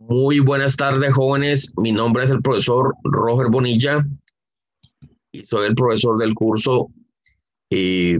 Muy buenas tardes, jóvenes. Mi nombre es el profesor Roger Bonilla y soy el profesor del curso eh,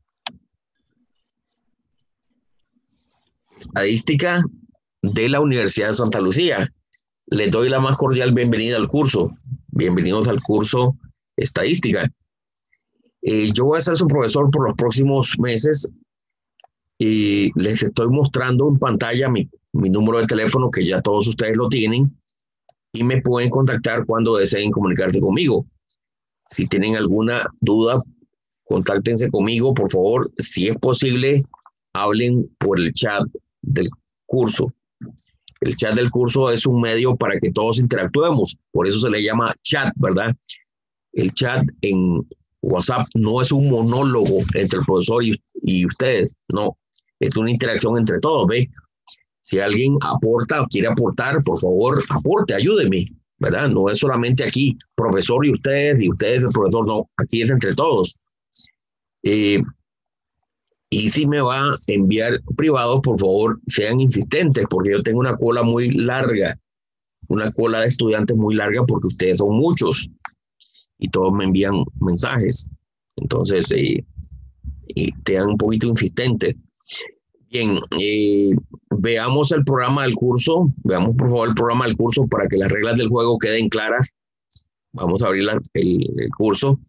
Estadística de la Universidad de Santa Lucía. Les doy la más cordial bienvenida al curso. Bienvenidos al curso Estadística. Yo voy a ser su profesor por los próximos meses y les estoy mostrando en pantalla mi número de teléfono, que ya todos ustedes lo tienen, y me pueden contactar cuando deseen comunicarse conmigo. Si tienen alguna duda, contáctense conmigo, por favor. Si es posible, hablen por el chat del curso. El chat del curso es un medio para que todos interactuemos, por eso se le llama chat, ¿verdad? El chat en WhatsApp no es un monólogo entre el profesor y ustedes, no, es una interacción entre todos, ¿ve? Si alguien aporta o quiere aportar, por favor, aporte, ayúdeme, ¿verdad? No es solamente aquí, profesor y ustedes el profesor, no, aquí es entre todos. Eh, y si me va a enviar privado, por favor, sean insistentes, porque yo tengo una cola muy larga, una cola de estudiantes muy larga, porque ustedes son muchos y todos me envían mensajes. Entonces, sean un poquito insistentes. Bien, veamos el programa del curso. Veamos, por favor, el programa del curso para que las reglas del juego queden claras. Vamos a abrir el curso.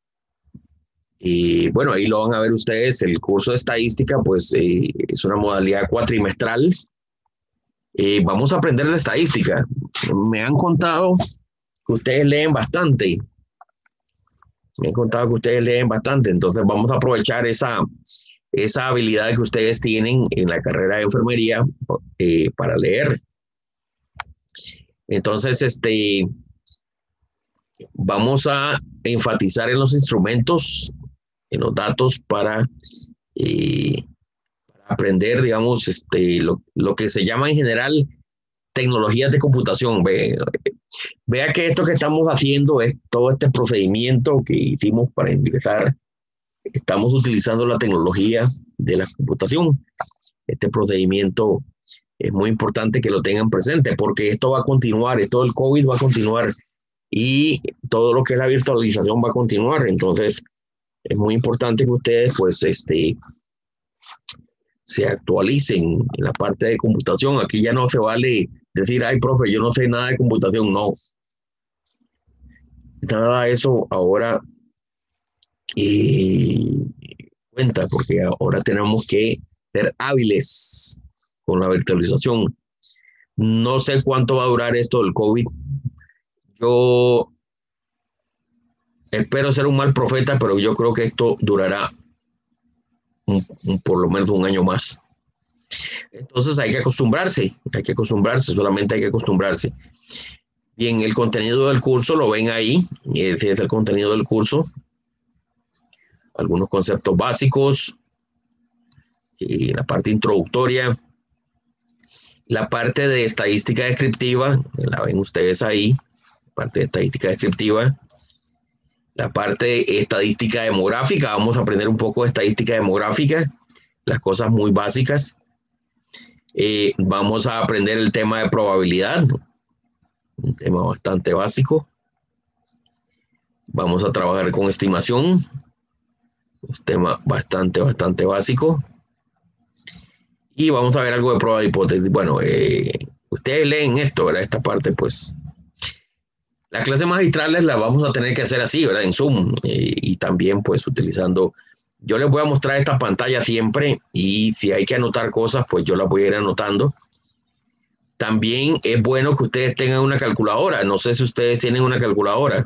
Y bueno, ahí lo van a ver ustedes. El curso de estadística, pues es una modalidad cuatrimestral. Vamos a aprender de estadística. Me han contado que ustedes leen bastante. Me han contado que ustedes leen bastante. Entonces vamos a aprovechar esa habilidad que ustedes tienen en la carrera de enfermería para leer. Entonces, vamos a enfatizar en los instrumentos, en los datos para aprender, digamos, lo que se llama en general tecnologías de computación. Vea que esto que estamos haciendo es todo este procedimiento que hicimos para ingresar. Estamos utilizando la tecnología de la computación. Este procedimiento es muy importante que lo tengan presente porque esto va a continuar, esto del COVID va a continuar y todo lo que es la virtualización va a continuar. Entonces, es muy importante que ustedes, pues, se actualicen en la parte de computación. Aquí ya no se vale decir, ay, profe, yo no sé nada de computación. No, nada de eso ahora eh, cuenta, porque ahora tenemos que ser hábiles con la virtualización. No sé cuánto va a durar esto del COVID. Yo espero ser un mal profeta, pero yo creo que esto durará por lo menos un año más. Entonces hay que acostumbrarse, solamente hay que acostumbrarse. Bien, el contenido del curso lo ven ahí, ese es el contenido del curso. Algunos conceptos básicos, la parte introductoria, la parte de estadística descriptiva, la ven ustedes ahí, parte de estadística descriptiva, la parte de estadística demográfica, vamos a aprender un poco de estadística demográfica, las cosas muy básicas. Vamos a aprender el tema de probabilidad, un tema bastante básico. Vamos a trabajar con estimación, un tema bastante básico. Y vamos a ver algo de prueba de hipótesis. Bueno, ustedes leen esto, ¿verdad? Esta parte, pues. Las clases magistrales las vamos a tener que hacer así, ¿verdad? En Zoom. Y también, pues, utilizando. Yo les voy a mostrar esta pantalla siempre y si hay que anotar cosas, pues yo las voy a ir anotando. También es bueno que ustedes tengan una calculadora. No sé si ustedes tienen una calculadora.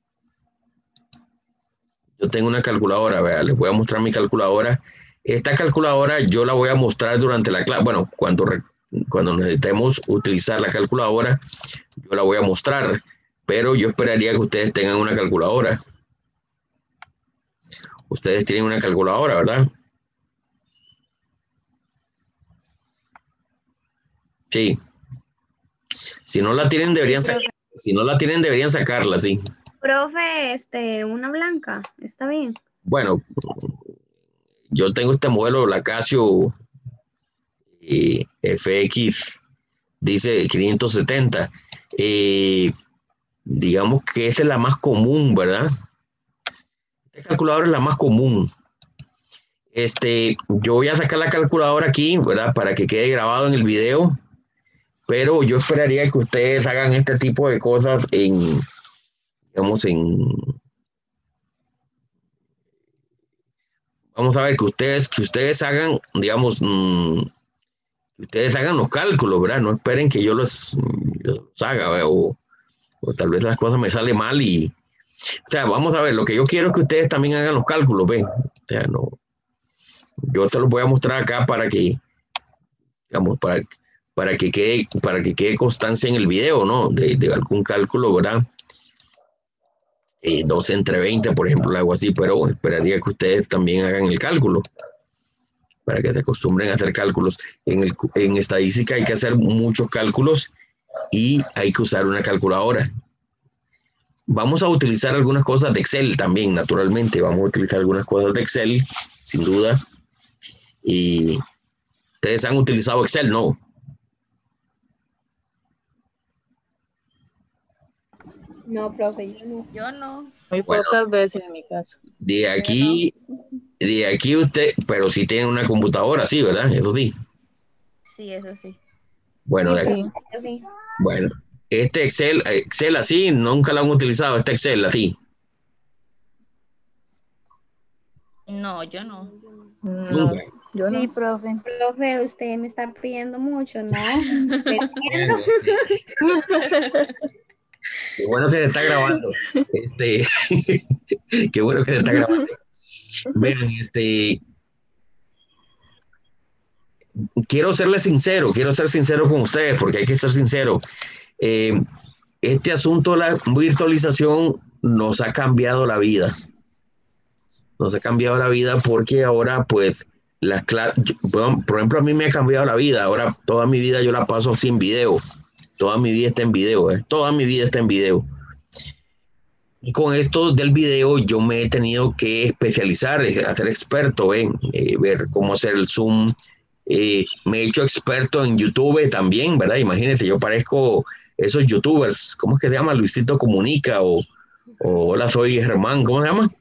Yo tengo una calculadora, vea, les voy a mostrar mi calculadora. Esta calculadora yo la voy a mostrar durante la clase. Bueno, cuando necesitemos utilizar la calculadora, yo la voy a mostrar. Pero yo esperaría que ustedes tengan una calculadora. Ustedes tienen una calculadora, ¿verdad? Sí. Si no la tienen, Sí, deberían profe. si no la tienen, deberían sacarla, sí. Profe, una blanca, está bien. Bueno, yo tengo este modelo, la Casio FX dice 570. Digamos que esta es la más común, ¿verdad? Esta calculadora es la más común. Yo voy a sacar la calculadora aquí, ¿verdad? Para que quede grabado en el video, pero yo esperaría que ustedes hagan este tipo de cosas digamos, vamos a ver, que ustedes hagan, digamos, que ustedes hagan los cálculos, ¿verdad? No esperen que yo los haga, ¿verdad? O tal vez las cosas me salen mal o sea, vamos a ver, lo que yo quiero es que ustedes también hagan los cálculos, ¿ven? O sea, no, yo se los voy a mostrar acá para que, digamos, para que quede constancia en el video, ¿no? De algún cálculo, ¿verdad? 12 entre 20, por ejemplo, algo así, pero esperaría que ustedes también hagan el cálculo para que se acostumbren a hacer cálculos. En estadística hay que hacer muchos cálculos y hay que usar una calculadora. Vamos a utilizar algunas cosas de Excel también, naturalmente. Vamos a utilizar algunas cosas de Excel, sin duda. Y ustedes han utilizado Excel, ¿no? No, profe, yo no. Yo no. Muy Bueno, pocas veces en mi caso. de aquí usted, pero sí tiene una computadora, sí, ¿verdad? Eso sí. Sí, eso sí. Bueno, Sí, Sí. yo sí. bueno, este Excel así, nunca lo han utilizado, este Excel así. No, yo no. No, Nunca. yo Sí, no. profe. Profe, usted me está pidiendo mucho, ¿no? Entiendo. Bueno, qué bueno que se está grabando. Qué bueno que se está grabando. Vean, quiero ser sincero con ustedes, porque hay que ser sincero. Eh, este asunto de la virtualización nos ha cambiado la vida. Nos ha cambiado la vida porque ahora, pues, por ejemplo, a mí me ha cambiado la vida. Ahora, toda mi vida yo la paso sin video. Toda mi vida está en video, ¿eh? Toda mi vida está en video. Y con esto del video yo me he tenido que especializar, hacer experto en ver cómo hacer el zoom. Me he hecho experto en YouTube también, ¿verdad? Imagínate, yo parezco esos youtubers, ¿cómo es que se llama? Luisito Comunica o Hola, soy Germán, ¿cómo se llama?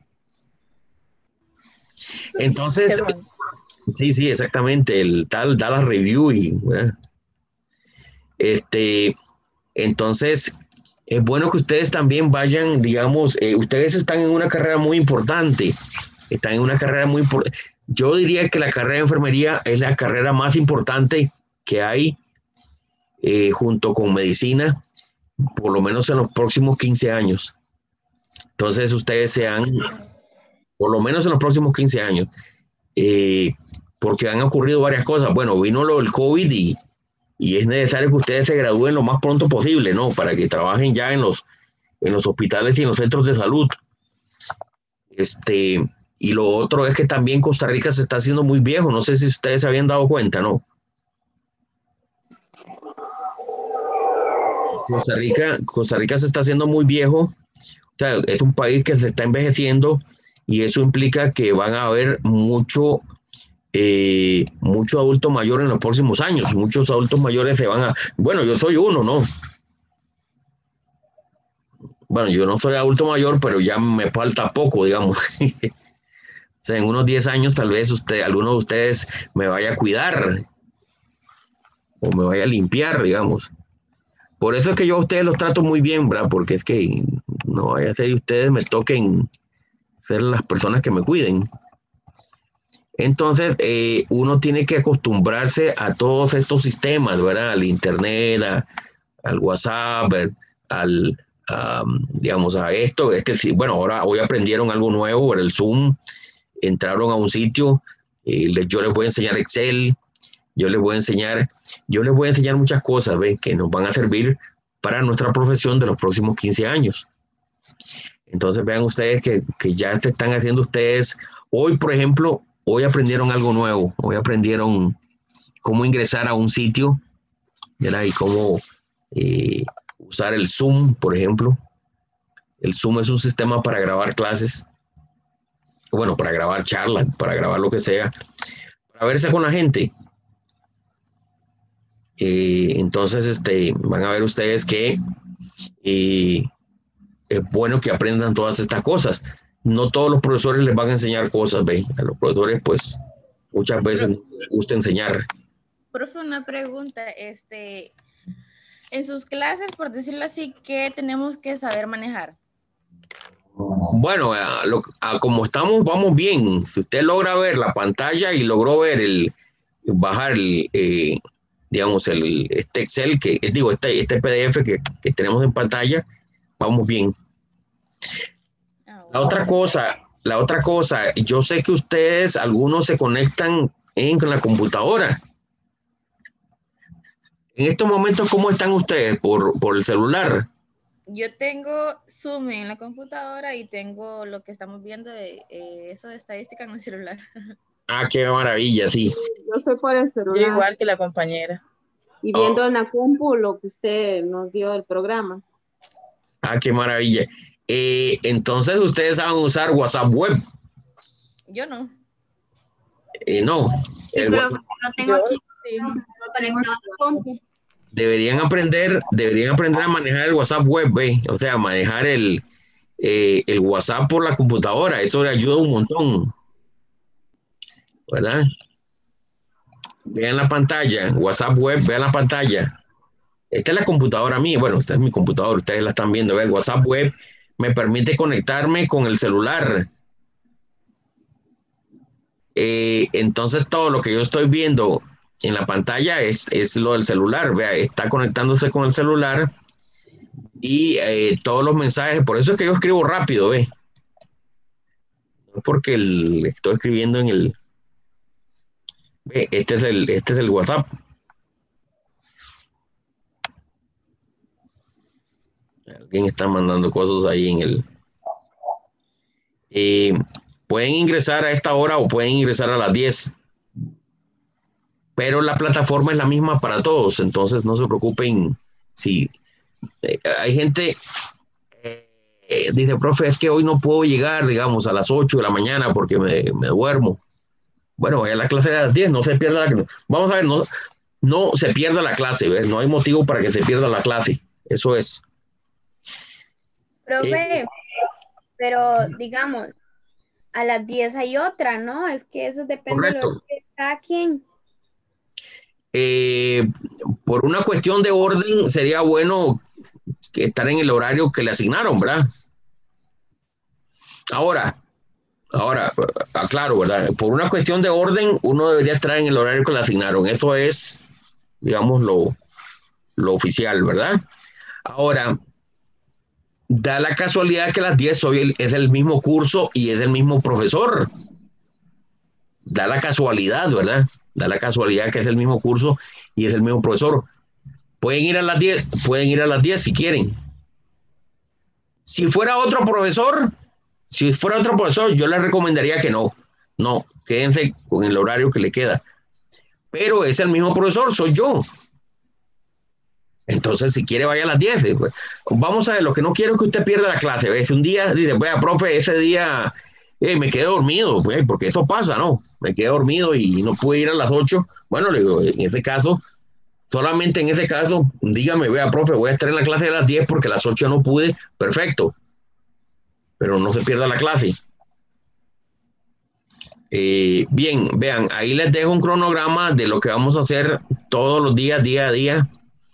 Entonces, sí, exactamente, el tal Dallas Review ¿verdad? Entonces, es bueno que ustedes también vayan, digamos, ustedes están en una carrera muy importante, están en una carrera muy importante. Yo diría que la carrera de enfermería es la carrera más importante que hay junto con medicina, por lo menos en los próximos 15 años. Entonces, por lo menos en los próximos 15 años, eh, porque han ocurrido varias cosas. Bueno, vino lo del COVID y es necesario que ustedes se gradúen lo más pronto posible, ¿no? Para que trabajen ya en los hospitales y en los centros de salud. Y lo otro es que también Costa Rica se está haciendo muy viejo. No sé si ustedes se habían dado cuenta, ¿no? Costa Rica se está haciendo muy viejo. O sea, es un país que se está envejeciendo y eso implica que van a haber mucho adulto mayor en los próximos años. Muchos adultos mayores se van a... Bueno, yo soy uno, ¿no? Bueno, yo no soy adulto mayor, pero ya me falta poco, digamos. O sea, en unos 10 años tal vez alguno de ustedes me vaya a cuidar o me vaya a limpiar, digamos. Por eso es que yo a ustedes los trato muy bien, ¿verdad? Porque es que no vaya a ser que ustedes me toquen ser las personas que me cuiden. Entonces, uno tiene que acostumbrarse a todos estos sistemas, ¿verdad? Al internet, al WhatsApp, digamos, a esto. Bueno, ahora hoy aprendieron algo nuevo, el Zoom. Entraron a un sitio, yo les voy a enseñar Excel, yo les voy a enseñar muchas cosas, ¿ves? Que nos van a servir para nuestra profesión de los próximos 15 años. Entonces vean ustedes que ya están haciendo ustedes, hoy por ejemplo, hoy aprendieron algo nuevo, hoy aprendieron cómo ingresar a un sitio, ¿verdad? Y cómo usar el Zoom, por ejemplo. El Zoom es un sistema para grabar clases, bueno, para grabar charlas, para grabar lo que sea, para verse con la gente. Entonces, van a ver ustedes que es bueno que aprendan todas estas cosas. No todos los profesores les van a enseñar cosas, ¿ve? A los profesores, pues, muchas veces no les gusta enseñar. Profe, una pregunta, en sus clases, por decirlo así, ¿qué tenemos que saber manejar? Bueno, como estamos, vamos bien. Si usted logra ver la pantalla y logró ver bajar digamos, este Excel, este PDF que tenemos en pantalla, vamos bien. La otra cosa, yo sé que ustedes, algunos se conectan con la computadora. En estos momentos, ¿cómo están ustedes? ¿Por el celular? Yo tengo Zoom en la computadora y tengo lo que estamos viendo de eso de estadística en el celular. Ah, qué maravilla, sí. Yo estoy por el Yo celular igual que la compañera. y viendo en la compu lo que usted nos dio del programa. Ah, qué maravilla. Entonces, ¿ustedes saben usar WhatsApp web? Yo no. No. Sí, El pero WhatsApp, lo tengo Yo aquí sí. conectado a la compu. deberían aprender a manejar el WhatsApp web, ¿ve? O sea, manejar el WhatsApp por la computadora. Eso le ayuda un montón, ¿verdad? Vean la pantalla, WhatsApp web, vean la pantalla. Esta es la computadora mía. Bueno, esta es mi computadora, ustedes la están viendo. El WhatsApp web me permite conectarme con el celular. Entonces, todo lo que yo estoy viendo en la pantalla es lo del celular. Vea, está conectándose con el celular y todos los mensajes. Por eso es que yo escribo rápido, ¿ve? No porque estoy escribiendo en el. Ve, este es el WhatsApp. Alguien está mandando cosas ahí en el. Pueden ingresar a esta hora o pueden ingresar a las 10. Pero la plataforma es la misma para todos. Entonces no se preocupen si hay gente. Dice, profe, es que hoy no puedo llegar, digamos, a las 8 de la mañana porque me duermo. Bueno, vaya a la clase de las 10, no se pierda la. Vamos a ver, no se pierda la clase, ¿ves? No hay motivo para que se pierda la clase. Eso es. Profe, pero digamos, a las 10 hay otra, ¿no? Es que eso depende de lo Correcto. que cada quien. Por una cuestión de orden, sería bueno estar en el horario que le asignaron, ¿verdad? Ahora, aclaro, ¿verdad? Por una cuestión de orden, uno debería estar en el horario que le asignaron. Eso es, digamos, lo oficial, ¿verdad? Ahora, da la casualidad que las 10 hoy es el mismo curso y es el mismo profesor. Da la casualidad, ¿verdad? Da la casualidad que es el mismo curso y es el mismo profesor. Pueden ir a las 10, pueden ir a las 10 si quieren. Si fuera otro profesor, yo les recomendaría que no, quédense con el horario que le queda. Pero es el mismo profesor, soy yo. Entonces, si quiere, vaya a las 10. Pues. Vamos a ver, lo que no quiero es que usted pierda la clase. ¿Ves? Un día dice, vea, profe, ese día me quedé dormido, pues, porque eso pasa, ¿no? Me quedé dormido y no pude ir a las 8. Bueno, le digo, en ese caso, solamente en ese caso, dígame, vea, profe, voy a estar en la clase de las 10 porque a las 8 no pude. Perfecto. Pero no se pierda la clase. Bien, vean, ahí les dejo un cronograma de lo que vamos a hacer todos los días, día a día.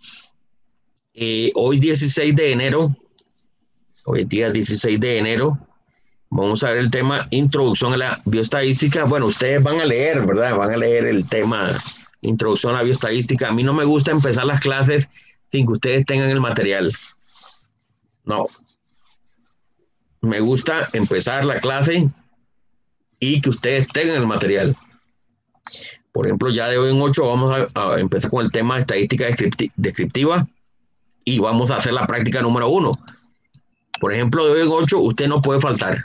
Hoy 16 de enero, hoy es día 16 de enero, vamos a ver el tema Introducción a la Bioestadística. Bueno, ustedes van a leer, ¿verdad? Van a leer el tema Introducción a la Bioestadística. A mí no me gusta empezar las clases sin que ustedes tengan el material. No. Me gusta empezar la clase y que ustedes tengan el material. Por ejemplo, ya de hoy en 8 vamos a empezar con el tema de estadística descriptiva y vamos a hacer la práctica número 1. Por ejemplo, de hoy en 8 usted no puede faltar.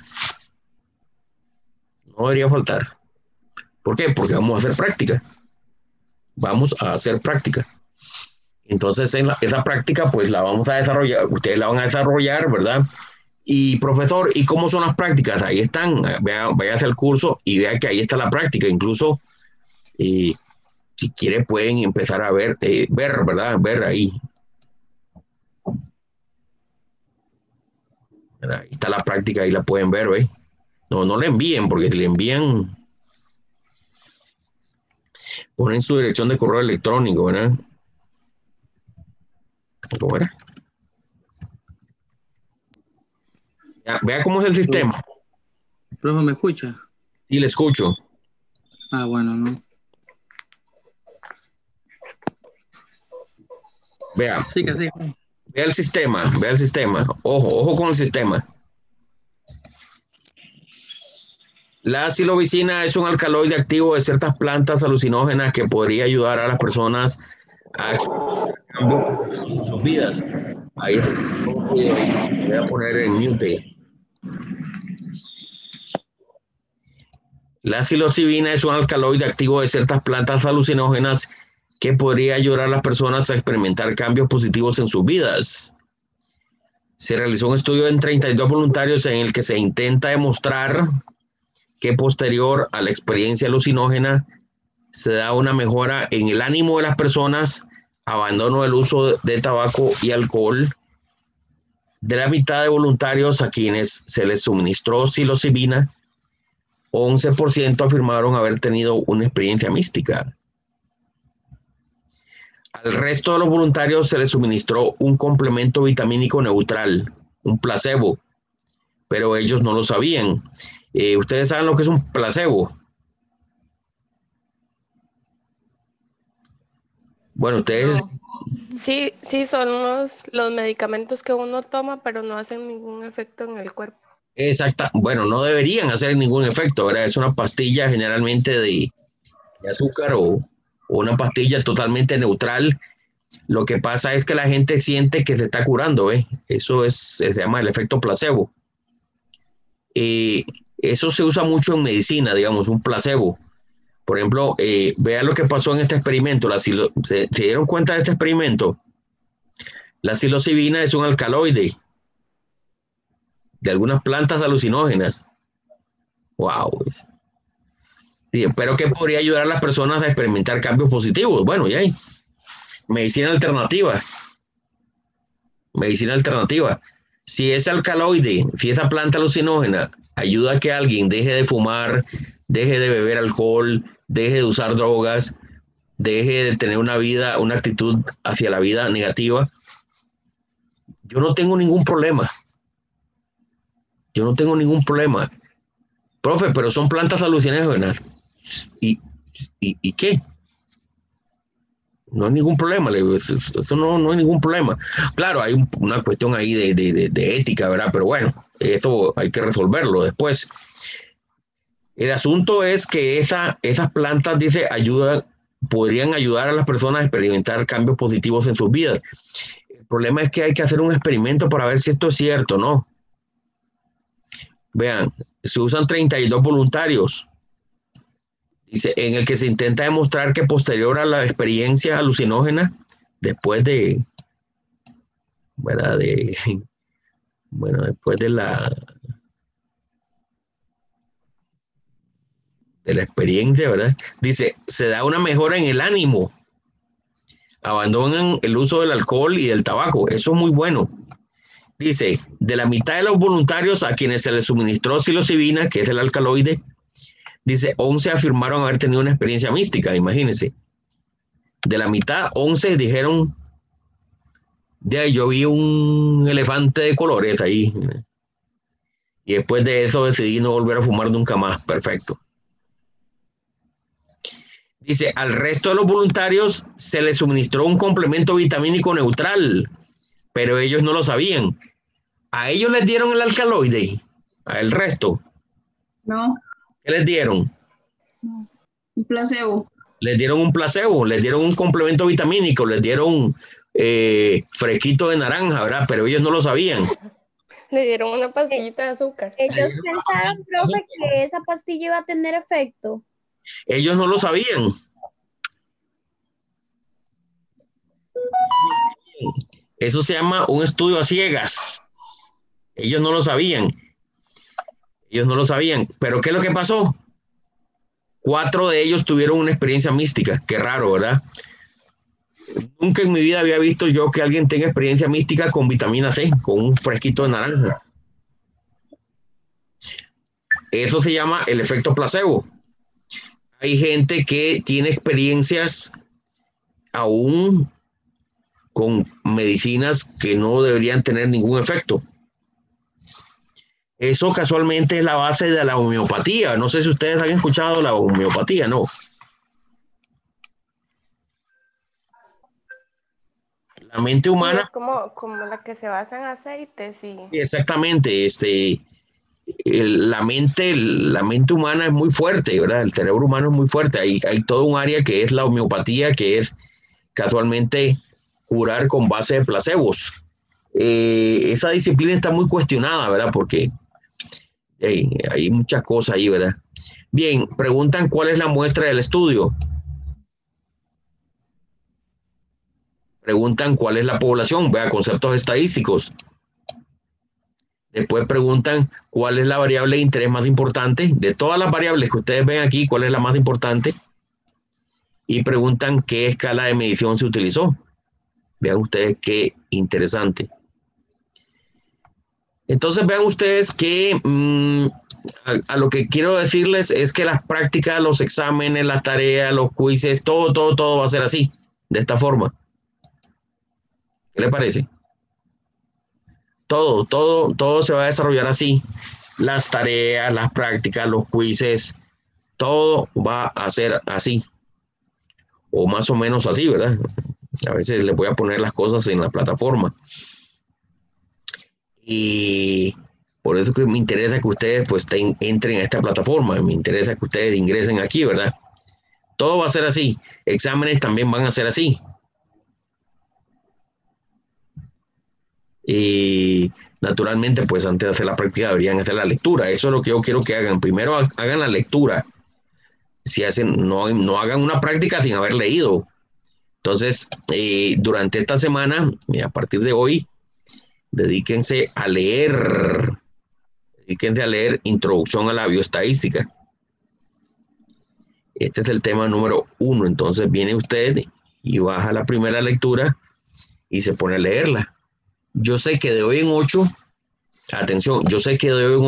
No debería faltar. ¿Por qué? Porque vamos a hacer práctica. Vamos a hacer práctica. Entonces, esa práctica, pues la vamos a desarrollar. Ustedes la van a desarrollar, ¿verdad? Y profesor, ¿y cómo son las prácticas? Ahí están. Vaya hacia el curso y vea que ahí está la práctica. Incluso Si quiere pueden empezar a ver, ¿verdad? Ver ahí. ¿Verdad? Ahí está la práctica, ahí la pueden ver, ¿ve? No le envíen, porque si le envían, ponen su dirección de correo electrónico, ¿verdad? ¿Cómo era? Ya, vea cómo es el sistema. Profe, ¿me escucha? Y le escucho. Ah, bueno, no. Vea. Sí, que sí. Vea el sistema, vea el sistema. Ojo con el sistema. La psilocibina es un alcaloide activo de ciertas plantas alucinógenas que podría ayudar a las personas a experimentar cambios en sus vidas. Ahí está. Voy a poner en mute. La psilocibina es un alcaloide activo de ciertas plantas alucinógenas que podría ayudar a las personas a experimentar cambios positivos en sus vidas. Se realizó un estudio en 32 voluntarios en el que se intenta demostrar que posterior a la experiencia alucinógena se da una mejora en el ánimo de las personas, abandono del uso de tabaco y alcohol. De la mitad de voluntarios a quienes se les suministró psilocibina, 11% afirmaron haber tenido una experiencia mística. Al resto de los voluntarios se les suministró un complemento vitamínico neutral, un placebo, pero ellos no lo sabían. ¿Ustedes saben lo que es un placebo? Bueno, ustedes... No. Sí, son los medicamentos que uno toma, pero no hacen ningún efecto en el cuerpo. Exacta, bueno, no deberían hacer ningún efecto, ¿verdad? Es una pastilla generalmente de azúcar o una pastilla totalmente neutral. Lo que pasa es que la gente siente que se está curando, ¿eh? Eso se llama el efecto placebo. Eso se usa mucho en medicina, digamos, un placebo. Por ejemplo, vean lo que pasó en este experimento. ¿Se dieron cuenta de este experimento? La psilocibina es un alcaloide de algunas plantas alucinógenas. Wow. Sí, pero que podría ayudar a las personas a experimentar cambios positivos. Bueno, ya hay. Medicina alternativa. Medicina alternativa. Si ese alcaloide, si esa planta alucinógena ayuda a que alguien deje de fumar, deje de beber alcohol, deje de usar drogas, deje de tener una actitud hacia la vida negativa, yo no tengo ningún problema. Yo no tengo ningún problema. Profe, pero son plantas alucinógenas. ¿Y qué? No hay ningún problema, eso no hay ningún problema. Claro, hay una cuestión ahí de ética, ¿verdad? Pero bueno, eso hay que resolverlo después. El asunto es que esas plantas, dice, podrían ayudar a las personas a experimentar cambios positivos en sus vidas. El problema es que hay que hacer un experimento para ver si esto es cierto, ¿no? Vean, se usan 32 voluntarios. Dice, en el que se intenta demostrar que posterior a la experiencia alucinógena, después de, ¿verdad? Después de la experiencia, ¿verdad? Dice, se da una mejora en el ánimo, abandonan el uso del alcohol y del tabaco, eso es muy bueno. Dice, de la mitad de los voluntarios a quienes se les suministró psilocibina, que es el alcaloide, dice, 11 afirmaron haber tenido una experiencia mística, imagínense. De la mitad, 11 dijeron, de ahí yo vi un elefante de colores ahí. Y después de eso decidí no volver a fumar nunca más. Perfecto. Dice, al resto de los voluntarios se les suministró un complemento vitamínico neutral, pero ellos no lo sabían. A ellos les dieron el alcaloide, al resto. No. ¿Qué les dieron? No. Un placebo. Les dieron un placebo, les dieron un complemento vitamínico, les dieron fresquito de naranja, ¿verdad? Pero ellos no lo sabían. Le dieron una pastillita de azúcar. Ellos pensaron, profe, que esa pastilla iba a tener efecto. Ellos no lo sabían. Eso se llama un estudio a ciegas. Ellos no lo sabían. Ellos no lo sabían. Pero ¿qué es lo que pasó? 4 de ellos tuvieron una experiencia mística. Qué raro, ¿verdad? Nunca en mi vida había visto yo que alguien tenga experiencia mística con vitamina C, con un fresquito de naranja. Eso se llama el efecto placebo. Hay gente que tiene experiencias aún con medicinas que no deberían tener ningún efecto. Eso casualmente es la base de la homeopatía. No sé si ustedes han escuchado la homeopatía, ¿no? La mente Sí, humana, es como la que se basa en aceites y exactamente, la mente humana es muy fuerte, ¿verdad? El cerebro humano es muy fuerte. Hay todo un área que es la homeopatía, que es casualmente curar con base de placebos. Esa disciplina está muy cuestionada, ¿verdad? Porque hay muchas cosas ahí, ¿verdad? Bien, preguntan cuál es la muestra del estudio. Preguntan cuál es la población, vea, conceptos estadísticos. Después preguntan cuál es la variable de interés más importante. De todas las variables que ustedes ven aquí, cuál es la más importante. Y preguntan qué escala de medición se utilizó. Vean ustedes qué interesante. Entonces vean ustedes que a lo que quiero decirles es que las prácticas, los exámenes, las tareas, los quizzes, todo va a ser así, de esta forma. ¿Qué le parece? Todo se va a desarrollar así. Las tareas, las prácticas, los quizzes, todo va a ser así. O más o menos así, ¿verdad? A veces les voy a poner las cosas en la plataforma. Y por eso que me interesa que ustedes pues entren a esta plataforma. Me interesa que ustedes ingresen aquí, ¿verdad? Todo va a ser así. Exámenes también van a ser así. Y naturalmente, pues antes de hacer la práctica deberían hacer la lectura. Eso es lo que yo quiero que hagan. Primero hagan la lectura. Si hacen, no hagan una práctica sin haber leído. Entonces, durante esta semana, a partir de hoy, dedíquense a leer. Dedíquense a leer Introducción a la Bioestadística. Este es el tema número 1. Entonces viene usted y baja la primera lectura y se pone a leerla. Yo sé que de hoy en 8, atención, yo sé que de hoy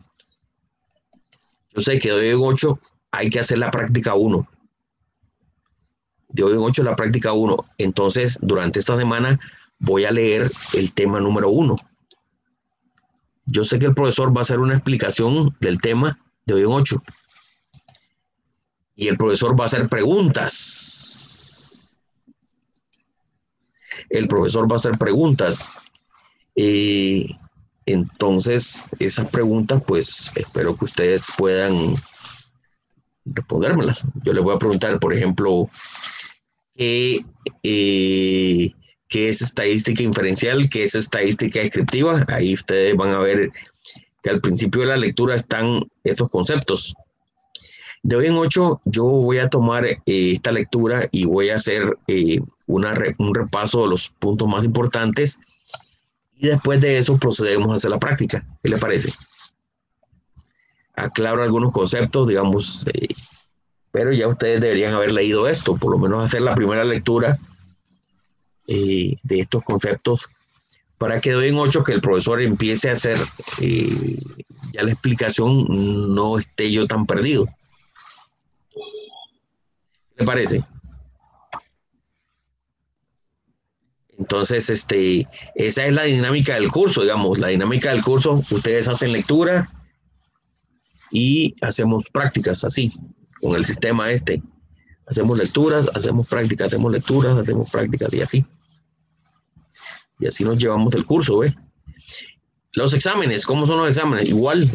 en 8 hay que hacer la práctica 1. De hoy en 8 la práctica 1. Entonces, durante esta semana voy a leer el tema número 1. Yo sé que el profesor va a hacer una explicación del tema de hoy en 8. Y el profesor va a hacer preguntas. Entonces, esas preguntas, pues, espero que ustedes puedan respondérmelas. Yo les voy a preguntar, por ejemplo, ¿qué es estadística inferencial? ¿Qué es estadística descriptiva? Ahí ustedes van a ver que al principio de la lectura están estos conceptos. De hoy en 8 yo voy a tomar esta lectura y voy a hacer un repaso de los puntos más importantes y después de eso procedemos a hacer la práctica. ¿Qué le parece? Aclaro algunos conceptos, digamos, pero ya ustedes deberían haber leído esto, por lo menos hacer la primera lectura de estos conceptos para que de hoy en 8 que el profesor empiece a hacer ya la explicación, no esté yo tan perdido. ¿Qué le parece? Entonces, esa es la dinámica del curso, digamos, la dinámica del curso, ustedes hacen lectura y hacemos prácticas así, con el sistema este. Hacemos lecturas, hacemos prácticas, hacemos lecturas, hacemos prácticas y así. Y así nos llevamos el curso, ¿ve? Los exámenes, ¿cómo son los exámenes? Igual.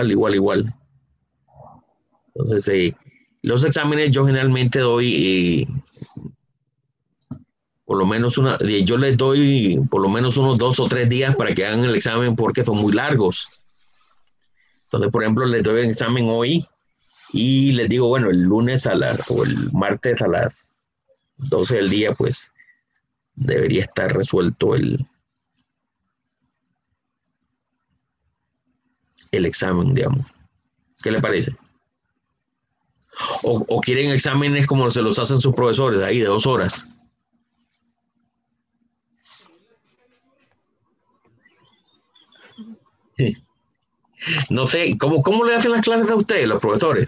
Entonces, los exámenes yo generalmente doy por lo menos yo les doy por lo menos unos 2 o 3 días para que hagan el examen porque son muy largos. Entonces, por ejemplo, les doy el examen hoy y les digo, bueno, el lunes o el martes a las 12 del día, pues debería estar resuelto el examen, digamos. ¿Qué le parece? O quieren exámenes como se los hacen sus profesores, ahí de 2 horas. No sé, ¿cómo le hacen las clases a ustedes, los profesores?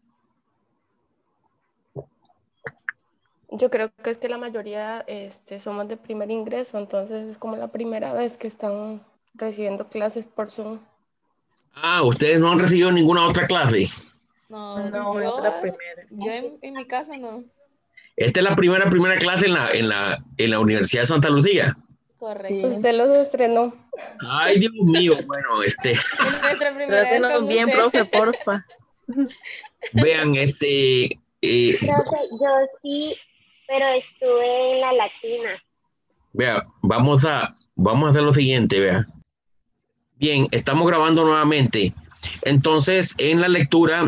Yo creo que es que la mayoría somos de primer ingreso, entonces es como la primera vez que están recibiendo clases por Zoom. Ah, ustedes no han recibido ninguna otra clase. No, No, es la primera. yo en mi caso no. Esta es la primera clase en la Universidad de Santa Lucía. Correcto. Sí. Usted los estrenó. Ay, Dios mío, bueno, En nuestra primera vez Trátenos con bien, usted. profe, porfa. vean, Profe, yo sí, pero estuve en la latina. vea, vamos a hacer lo siguiente, vea. Bien, estamos grabando nuevamente. Entonces, en la lectura,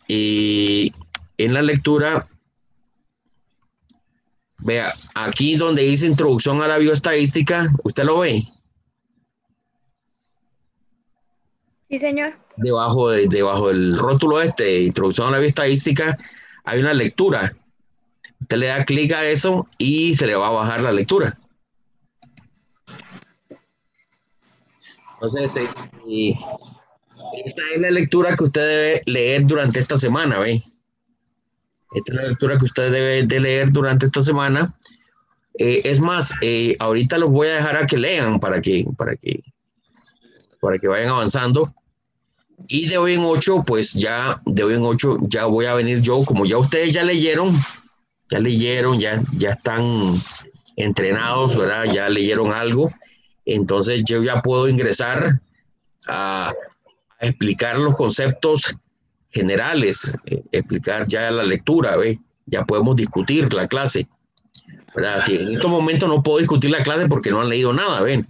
vea, aquí donde dice introducción a la bioestadística, ¿usted lo ve? Sí, señor. Debajo del rótulo introducción a la bioestadística, hay una lectura. Usted le da clic a eso y se le va a bajar la lectura. Entonces, esta es la lectura que usted debe leer durante esta semana, ¿ve? Esta es la lectura que usted debe de leer durante esta semana. Es más, ahorita los voy a dejar a que lean para que vayan avanzando. Y de hoy en 8, pues ya voy a venir yo, como ya ustedes ya leyeron, ya están entrenados, ¿verdad? Ya leyeron algo. Entonces yo ya puedo ingresar a explicar los conceptos generales, explicar ya la lectura, ¿ve? Ya podemos discutir la clase, ¿verdad? Si en estos momentos no puedo discutir la clase porque no han leído nada, ¿ven?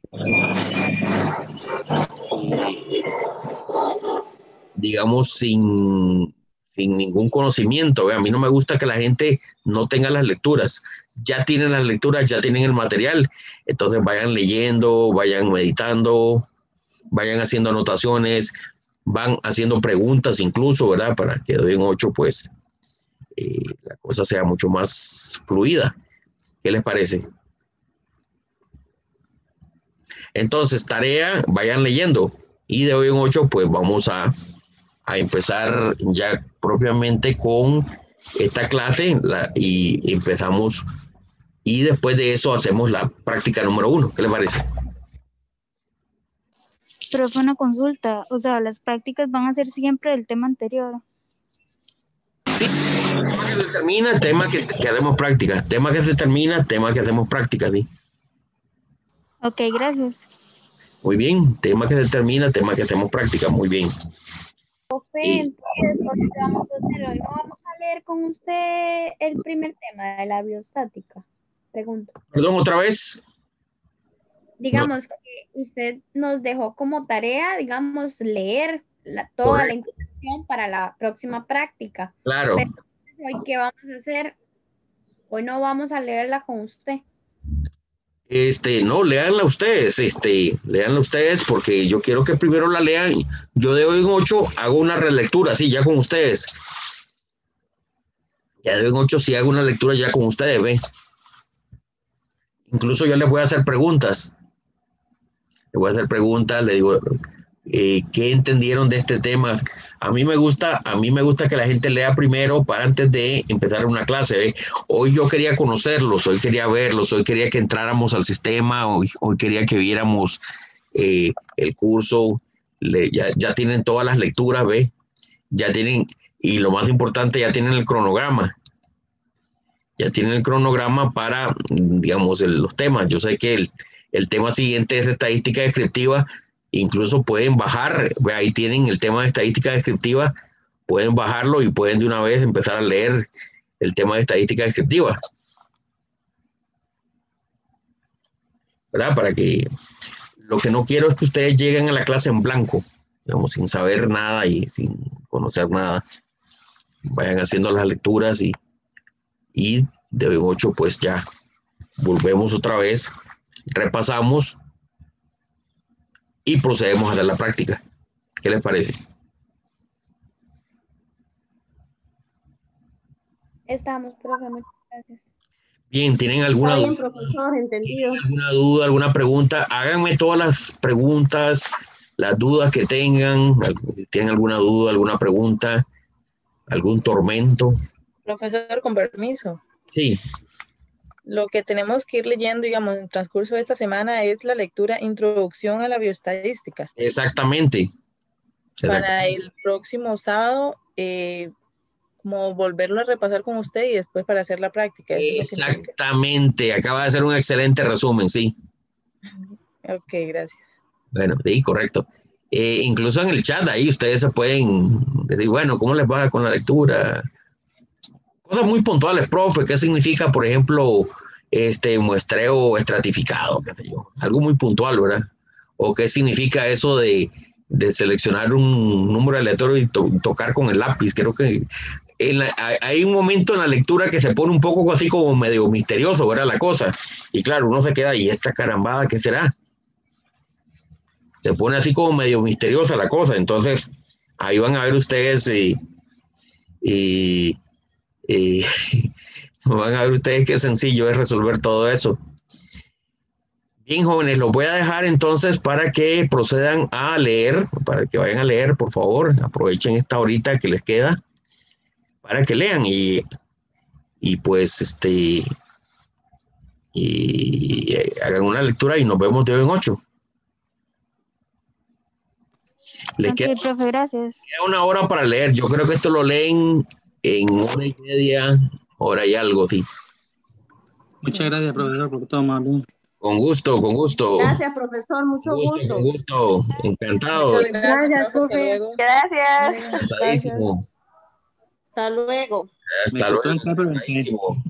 Digamos, sin ningún conocimiento, ¿ve? A mí no me gusta que la gente no tenga las lecturas. Ya tienen las lecturas, ya tienen el material, entonces vayan leyendo, vayan meditando, vayan haciendo anotaciones, van haciendo preguntas incluso, ¿verdad? Para que de hoy en 8, pues, la cosa sea mucho más fluida. ¿Qué les parece? Entonces, tarea, vayan leyendo. Y de hoy en 8, pues vamos a empezar ya propiamente con esta clase y empezamos. Y después de eso hacemos la práctica número 1. ¿Qué les parece? Pero fue una consulta, o sea, las prácticas van a ser siempre del tema anterior. Sí, tema que se termina, tema que hacemos práctica. Tema que se termina, tema que hacemos práctica, ¿sí? Ok, gracias. Muy bien, tema que se termina, tema que hacemos práctica, muy bien. Entonces, ¿qué vamos a hacer hoy? ¿No vamos a leer con usted el primer tema de la biostática? Pregunto. Perdón, otra vez. Digamos que usted nos dejó como tarea, digamos, leer toda la introducción para la próxima práctica. Claro. Pero hoy, ¿qué vamos a hacer? Hoy no vamos a leerla con usted. No, léanla ustedes, léanla ustedes porque yo quiero que primero la lean. Yo de hoy en 8 hago una relectura, sí, ya con ustedes. Ya de hoy en 8 sí hago una lectura ya con ustedes, ¿ve? Incluso yo les voy a hacer preguntas. Le digo, ¿qué entendieron de este tema? A mí me gusta que la gente lea primero para antes de empezar una clase, ¿ve? Hoy yo quería conocerlos, hoy quería verlos, hoy quería que entráramos al sistema, hoy quería que viéramos el curso, ya tienen todas las lecturas, ¿ve? Ya tienen, y lo más importante, ya tienen el cronograma. Ya tienen el cronograma para, digamos, los temas. Yo sé que el tema siguiente es estadística descriptiva. Incluso pueden bajar, ahí tienen el tema de estadística descriptiva, pueden bajarlo y pueden de una vez empezar a leer el tema de estadística descriptiva. ¿Verdad? Para que lo que no quiero es que ustedes lleguen a la clase en blanco, digamos, sin saber nada y sin conocer nada. Vayan haciendo las lecturas y de hoy en 8 pues ya volvemos otra vez, repasamos y procedemos a hacer la práctica. ¿Qué les parece? Estamos, profe, muchas gracias. Bien, ¿tienen alguna Está bien, duda? profesor, entendido. ¿Alguna duda, alguna pregunta? Háganme todas las preguntas, las dudas que tengan. Si tienen alguna duda, alguna pregunta, algún tormento. Profesor, con permiso. Sí. Lo que tenemos que ir leyendo, digamos, en el transcurso de esta semana es la lectura Introducción a la Bioestadística. Exactamente. Para el próximo sábado, como volverlo a repasar con usted y después para hacer la práctica. Exactamente. Acaba de hacer un excelente resumen, sí. Ok, gracias. Bueno, sí, correcto. Incluso en el chat ahí ustedes se pueden decir, bueno, ¿cómo les va con la lectura? Cosas muy puntuales, profe. ¿Qué significa, por ejemplo, muestreo estratificado? ¿Qué sé yo? Algo muy puntual, ¿verdad? ¿O qué significa eso de seleccionar un número aleatorio y tocar con el lápiz? Creo que hay un momento en la lectura que se pone un poco así como medio misterioso, ¿verdad? La cosa. Y claro, uno se queda ahí, esta carambada, ¿qué será? Se pone así como medio misteriosa la cosa. Entonces, ahí van a ver ustedes van a ver ustedes qué sencillo es resolver todo eso. Bien, jóvenes, los voy a dejar entonces para que procedan a leer, para que vayan a leer, por favor. Aprovechen esta horita que les queda para que lean y pues hagan una lectura y nos vemos de hoy en 8. Les queda, profe, gracias. Queda una hora para leer. Yo creo que esto lo leen en 1:30, hora y algo, sí. Muchas gracias, profesor, por todo, Malu. Con gusto, con gusto. Gracias, profesor, mucho gusto. Con gusto, encantado. Muchas gracias, profe. Gracias. Encantadísimo. Hasta luego. Hasta luego. Encantadísimo.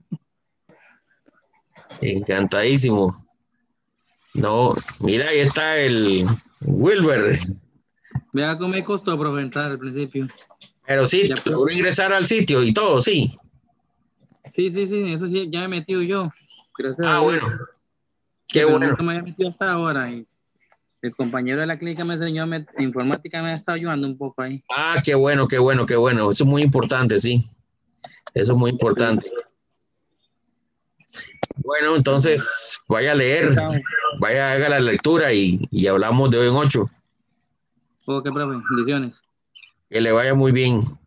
Encantadísimo. No, mira, ahí está el Wilber. Vea cómo me costó, profe, entrar al principio. Pero sí, logró ingresar al sitio y todo, sí. Sí, eso sí, ya me he metido yo. Gracias a Dios. Bueno. Qué pero bueno. nunca me había metido hasta ahora. Y el compañero de la clínica me enseñó, informática me ha estado ayudando un poco ahí. Ah, qué bueno, qué bueno, qué bueno. Eso es muy importante, sí. Eso es muy importante. Bueno, entonces vaya a leer, vaya a haga la lectura y hablamos de hoy en 8. Ok, profe, bendiciones. Que le vaya muy bien.